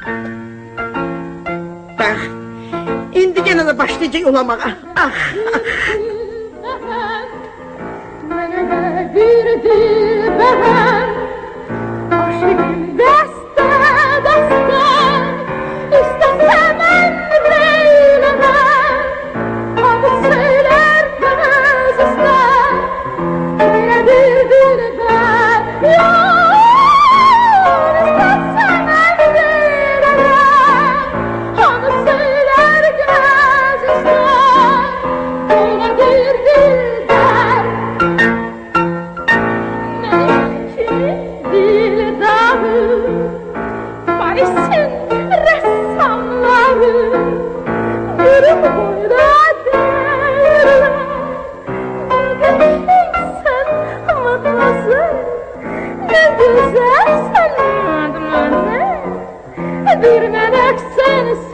Bak, indi gene de başlayacak ulamağa. Ah, Mene de bir dilber, aşıkım deste deste, istesem emreylemem, ama söyler göz ister. Mene bir dilber, yar istesem emreylemem, ama söyler göz ister. Mene bir dilber, Paris'in ressamları yürü boyda derler. Sen mademoiselle, ne güzelsin mademoiselle, bir melek sensin.